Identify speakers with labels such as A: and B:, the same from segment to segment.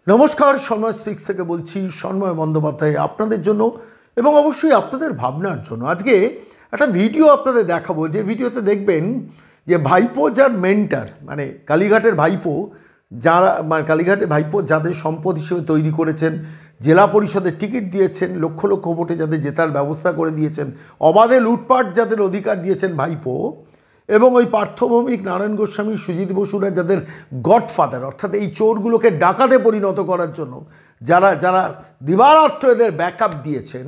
A: নমস্কার, সন্ময় স্পিক্স থেকে বলছি। সন্ময় বন্দ্যোপাধ্যায় আপনাদের জন্য এবং অবশ্যই আপনাদের ভাবনার জন্য আজকে একটা ভিডিও আপনাদের দেখাবো। যে ভিডিওতে দেখবেন যে ভাইপো যার মেন্টার, মানে কালীঘাটের ভাইপো, যারা মানে কালীঘাটের ভাইপো যাদের সম্পদ হিসেবে তৈরি করেছেন, জেলা পরিষদের টিকিট দিয়েছেন, লক্ষ লক্ষ ভোটে যাদের জেতার ব্যবস্থা করে দিয়েছেন, অবাধে লুটপাট যাদের অধিকার দিয়েছেন ভাইপো, এবং ওই পার্থভৌমিক, নারায়ণ গোস্বামী, সুজিত বসুরা যাদের গডফাদার, অর্থাৎ এই চোরগুলোকে ডাকাতে পরিণত করার জন্য যারা যারা দিবারাত্র এদের ব্যাকআপ দিয়েছেন,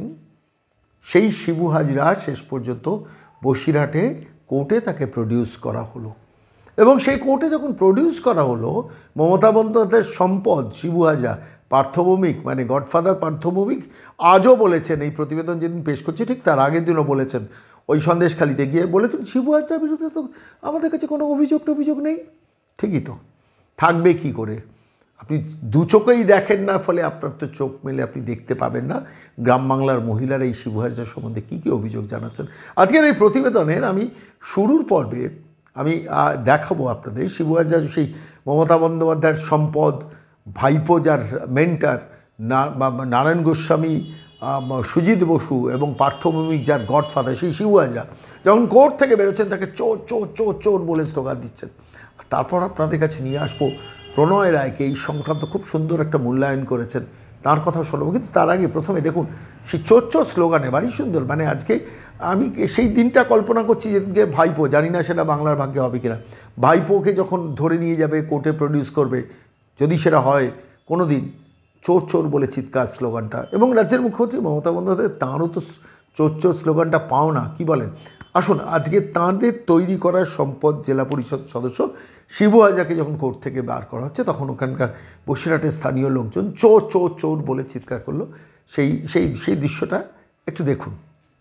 A: সেই শিবু হাজরা শেষ পর্যন্ত বসিরহাটে কোর্টে তাকে প্রডিউস করা হলো। এবং সেই কোর্টে যখন প্রডিউস করা হলো, মমতা বন্দ্যোপাধ্যায়ের সম্পদ শিবু হাজরা, পার্থভৌমিক মানে গডফাদার পার্থভৌমিক আজও বলেছেন, এই প্রতিবেদন যেদিন পেশ করছে ঠিক তার আগের দিনও বলেছেন, ওই সন্দেশখালিতে গিয়ে বলেছেন শিবু হাজরার বিরুদ্ধে তো আমাদের কাছে কোনো অভিযোগ নেই। ঠিকই তো, থাকবে কি করে? আপনি দু চোখেই দেখেন না, ফলে আপনার তো চোখ মেলে আপনি দেখতে পাবেন না গ্রাম বাংলার মহিলারা এই শিবু হাজরা সম্বন্ধে কী কী অভিযোগ জানাচ্ছেন। আজকের এই প্রতিবেদনের আমি শুরুর পর্বে আমি দেখাবো আপনাদের শিবু হাজরা সেই মমতা বন্দ্যোপাধ্যায়ের সম্পদ, ভাইপো যার মেন্টার, নারায়ণ গোস্বামী, সুজিত বসু এবং পার্থভৌমিক যার গডফাদার, সেই শিবু হাজরা যখন কোর্ট থেকে বেরোচ্ছেন তাকে চোর চোর চোর চোর বলে স্লোগান দিচ্ছেন। আর তারপর আপনাদের কাছে নিয়ে আসবো প্রণয় রায়কে, এই সংক্রান্ত খুব সুন্দর একটা মূল্যায়ন করেছেন, তার কথা শোনাবো। কিন্তু তার আগে প্রথমে দেখুন সেই চোর চোর স্লোগানে বাড়ি সুন্দর, মানে আজকে আমি সেই দিনটা কল্পনা করছি যেদিনকে ভাইপো, জানি না সেটা বাংলার ভাগ্যে হবে কিনা, ভাইপোকে যখন ধরে নিয়ে যাবে কোর্টে প্রডিউস করবে, যদি সেটা হয় কোনো দিন, চোর চোর বলে চিৎকার স্লোগানটা। এবং রাজ্যের মুখ্যমন্ত্রী মমতা বন্দ্যোপাধ্যায়, তাঁরও তো চোর চোর স্লোগানটা পাও না, কী বলেন? আসুন, আজকে তাঁদের তৈরি করা সম্পদ জেলা পরিষদ সদস্য শিবু হাজরাকে যখন কোর্ট থেকে বার করা হচ্ছে, তখন ওখানকার বসিরহাটের স্থানীয় লোকজন চোর চোর চোর বলে চিৎকার করলো। সেই সেই সেই দৃশ্যটা একটু দেখুন।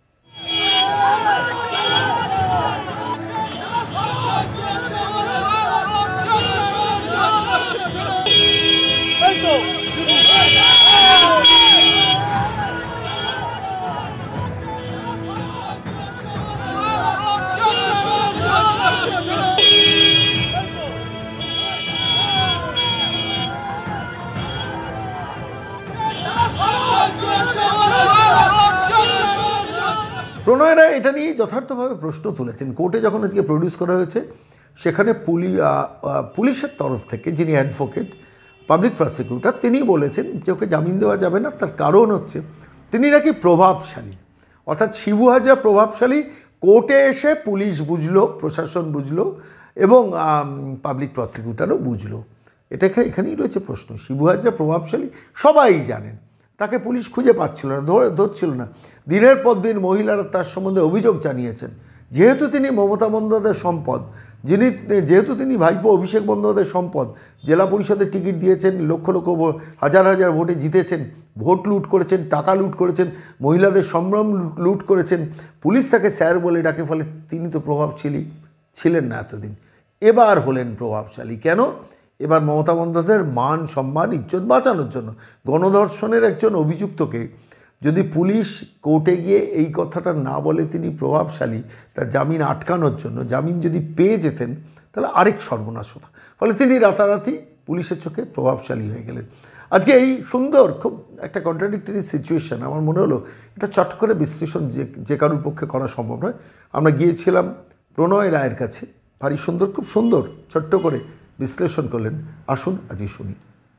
A: প্রণয় রায় এটা নিয়ে যথার্থভাবে প্রশ্ন তুলেছেন। কোর্টে যখন আজকে প্রডিউস করা হয়েছে, সেখানে পুলিশের তরফ থেকে যিনি অ্যাডভোকেট, পাবলিক প্রসিকিউটর, তিনি বলেছেন যে ওকে জামিন দেওয়া যাবে না। তার কারণ হচ্ছে তিনি নাকি প্রভাবশালী, অর্থাৎ শিবু হাজরা প্রভাবশালী। কোর্টে এসে পুলিশ বুঝলো, প্রশাসন বুঝলো এবং পাবলিক প্রসিকিউটরও বুঝলো। এখানেই রয়েছে প্রশ্ন। শিবু হাজরা প্রভাবশালী, সবাই জানেন, তাকে পুলিশ খুঁজে পাচ্ছিল না, ধরছিল না। দিনের পর দিন মহিলারা তার সম্বন্ধে অভিযোগ জানিয়েছেন। যেহেতু তিনি মমতা বন্দ্যোপাধ্যায়ের সম্পদ, যেহেতু তিনি ভাইপো অভিষেক বন্দ্যোপাধ্যায়ের সম্পদ, জেলা পরিষদের টিকিট দিয়েছেন, লক্ষ লক্ষ হাজার হাজার ভোটে জিতেছেন, ভোট লুট করেছেন, টাকা লুট করেছেন, মহিলাদের সম্ভ্রম লুট করেছেন, পুলিশ তাকে স্যার বলে ডাকে, ফলে তিনি তো প্রভাবশালী ছিলেন না এতদিন। এবার হলেন প্রভাবশালী। কেন? এবার মমতা বন্দ্যোপাধ্যায়ের মান, সম্মান, ইজ্জত বাঁচানোর জন্য। গণধর্ষণের একজন অভিযুক্তকে যদি পুলিশ কোর্টে গিয়ে এই কথাটা না বলে তিনি প্রভাবশালী, তার জামিন আটকানোর জন্য, জামিন যদি পেয়ে যেতেন তাহলে আরেক সর্বনাশ হতো। ফলে তিনি রাতারাতি পুলিশের চোখে প্রভাবশালী হয়ে গেলেন। আজকে এই সুন্দর, খুব একটা কন্ট্রাডিক্টরি সিচুয়েশন, আমার মনে হলো এটা চট করে বিশ্লেষণ যে কারোর পক্ষে করা সম্ভব নয়। আমরা গিয়েছিলাম প্রণয় রায়ের কাছে, ভারী সুন্দর, খুব সুন্দর ছোট্ট করে বিশ্লেষণ করলেন। আসুন আজই শুনি।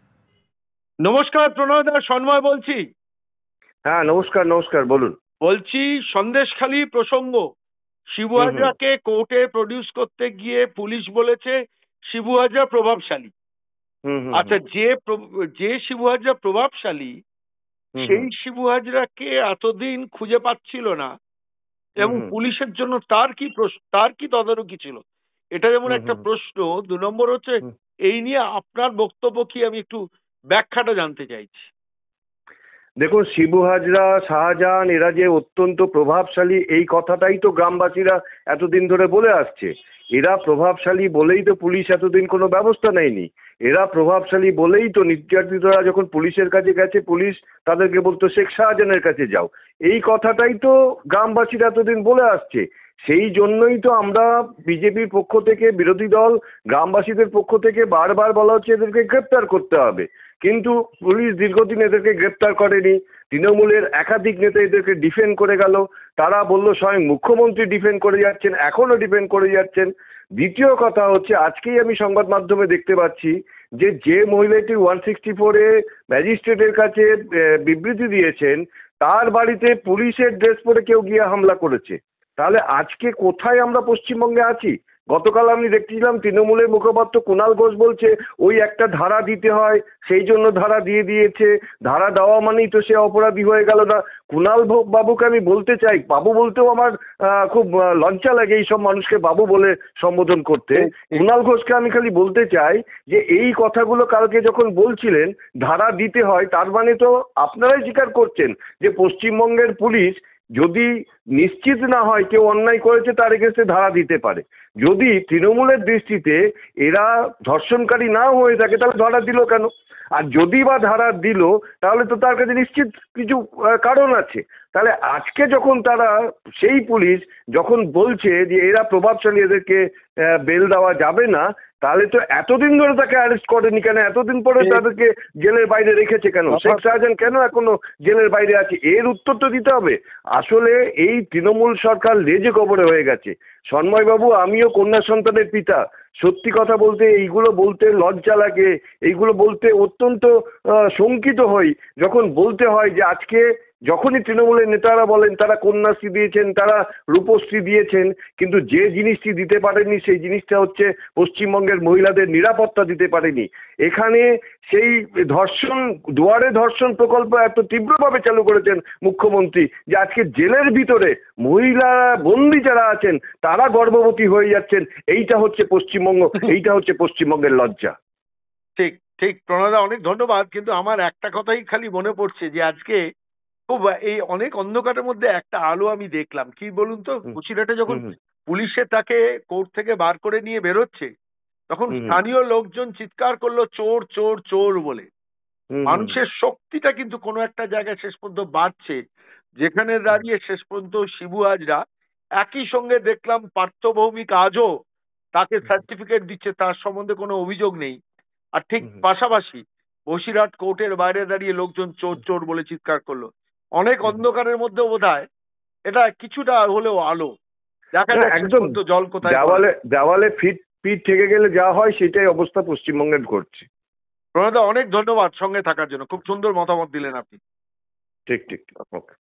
B: নমস্কার প্রণয় দা, সন্ময় বলছি।
C: হ্যাঁ, নমস্কার, বলুন।
B: বলছি সন্দেশখালি প্রসঙ্গ, শিবু হাজরাকে কোর্টে প্রডিউস করতে গিয়ে পুলিশ বলেছে শিবু হাজরা প্রভাবশালী। আচ্ছা, যে শিবু হাজরা প্রভাবশালী, সেই শিবু হাজরাকে এতদিন খুঁজে পাচ্ছিল না এবং পুলিশের জন্য তার কি তদারকি ছিল, এটা যেমন একটা প্রশ্ন। 2 নম্বর হচ্ছে, এই নিয়ে আপনার বক্তব্য কি, আমি একটু ব্যাখ্যাটা জানতে চাইছি।
C: দেখুন, শিবু হাজরা, শাহজাহান, এরা যে অত্যন্ত প্রভাবশালী, এই কথাটাই তো গ্রামবাসীরা এতদিন ধরে বলে আসছে। এরা প্রভাবশালী বলেই তো পুলিশ এতদিন কোনো ব্যবস্থা নেয়নি। এরা প্রভাবশালী বলেই তো নির্যাতিতরা যখন পুলিশের কাছে গেছে, পুলিশ তাদেরকে বলতো শেখ শাহজাহানের কাছে যাও। এই কথাটাই তো গ্রামবাসীরা এতদিন বলে আসছে। সেই জন্যই তো আমরা বিজেপির পক্ষ থেকে, বিরোধী দল, গ্রামবাসীদের পক্ষ থেকে বারবার বলা হচ্ছে এদেরকে গ্রেপ্তার করতে হবে। কিন্তু পুলিশ দীর্ঘদিন এদেরকে গ্রেপ্তার করেনি। তৃণমূলের একাধিক নেতা এদেরকে ডিফেন্ড করে গেল। তারা বলল স্বয়ং মুখ্যমন্ত্রী ডিফেন্ড করে যাচ্ছেন, এখনো ডিফেন্ড করে যাচ্ছেন। দ্বিতীয় কথা হচ্ছে, আজকেই আমি সংবাদ মাধ্যমে দেখতে পাচ্ছি যে মহিলাটি 164-এ ম্যাজিস্ট্রেটের কাছে বিবৃতি দিয়েছেন, তার বাড়িতে পুলিশের ড্রেস পরে কেউ গিয়ে হামলা করেছে। তাহলে আজকে কোথায় আমরা পশ্চিমবঙ্গে আছি? গতকাল আমি দেখছিলাম তৃণমূলের মুখপাত্র কুণাল ঘোষ বলছে ওই একটা ধারা দিতে হয়, সেই জন্য ধারা দিয়ে দিয়েছে। ধারা দেওয়া মানেই তো সে অপরাধী হয়ে গেল না। কুণাল বাবুকে আমি বলতে চাই, বাবু বলতেও আমার খুব লজ্জা লাগে এইসব মানুষকে বাবু বলে সম্বোধন করতে। কুণাল ঘোষকে আমি খালি বলতে চাই যে এই কথাগুলো কালকে যখন বলছিলেন ধারা দিতে হয়, তার মানে তো আপনারাই স্বীকার করছেন যে পশ্চিমবঙ্গের পুলিশ যদি নিশ্চিত না হয় কেউ অন্যায় করেছে তার এগেন্সে ধারা দিতে পারে। যদি তৃণমূলের দৃষ্টিতে এরা ধর্ষণকারী না হয়ে থাকে তাহলে ধারা দিল কেন? আর যদি বা ধারা দিল তাহলে তো তার কাছে নিশ্চিত কিছু কারণ আছে। তাহলে আজকে যখন তারা সেই পুলিশ যখন বলছে যে এরা প্রভাবশালী, এদেরকে বেল দেওয়া যাবে না, তাহলে তো এতদিন ধরে তাকে অ্যারেস্ট করেনি কেন? এতদিন পরে তাদেরকে জেলের বাইরে রেখেছে কেন? শেখ শাহজাহান কেন এখনো জেলের বাইরে আছে? এর উত্তর তো দিতে হবে। আসলে এই তৃণমূল সরকার লেজে কবরে হয়ে গেছে। সন্ময়বাবু, আমিও কন্যা সন্তানের পিতা। সত্যি কথা বলতে এইগুলো বলতে লজ্জা লাগে, এইগুলো বলতে অত্যন্ত শঙ্কিত হই যখন বলতে হয় যে আজকে যখনই তৃণমূলের নেতারা বলেন তারা কন্যাশ্রী দিয়েছেন, তারা রূপশ্রী দিয়েছেন, কিন্তু যে জিনিসটি দিতে পারেনি সেই জিনিসটা হচ্ছে পশ্চিমবঙ্গের মহিলাদের নিরাপত্তা দিতে পারেনি। এখানে সেই দুয়ারে ধর্ষণ প্রকল্প এত তীব্রভাবে চালু করেছেন মুখ্যমন্ত্রী যে আজকে জেলের ভিতরে মহিলা বন্দী যারা আছেন তারা গর্ভবতী হয়ে যাচ্ছেন। এইটা হচ্ছে পশ্চিমবঙ্গ, এইটা হচ্ছে পশ্চিমবঙ্গের লজ্জা।
B: ঠিক ঠিক প্রণয়দা, অনেক ধন্যবাদ। কিন্তু আমার একটা কথাই খালি মনে পড়ছে যে আজকে খুব এই অনেক অন্ধকারের মধ্যে একটা আলো আমি দেখলাম। কি বলুন তো, বসিরহাটে যখন পুলিশে তাকে কোর্ট থেকে বার করে নিয়ে বেরোচ্ছে তখন স্থানীয় লোকজন চিৎকার করলো চোর চোর চোর বলে। মানুষের শক্তিটা কিন্তু কোনো একটা জায়গায় শেষ পর্যন্ত বাড়ছে, যেখানে দাঁড়িয়ে শেষ পর্যন্ত শিবু হাজরা একই সঙ্গে দেখলাম পার্থ ভৌমিক আজও তাকে সার্টিফিকেট দিচ্ছে, তার সম্বন্ধে কোনো অভিযোগ নেই। আর ঠিক পাশাপাশি বসিরহাট কোর্টের বাইরে দাঁড়িয়ে লোকজন চোর চোর বলে চিৎকার করলো। অনেক অন্ধকারের মধ্যে বোধহয় এটা কিছুটা হলেও আলো দেখা যায়। একদম জল কোথায়
C: দেওয়ালে পিঠ থেকে গেলে যা হয় সেটাই অবস্থা পশ্চিমবঙ্গের ঘটছে।
B: প্রণয়দা, অনেক ধন্যবাদ সঙ্গে থাকার জন্য। খুব সুন্দর মতামত দিলেন আপনি।
C: ঠিক ঠিক, ওকে।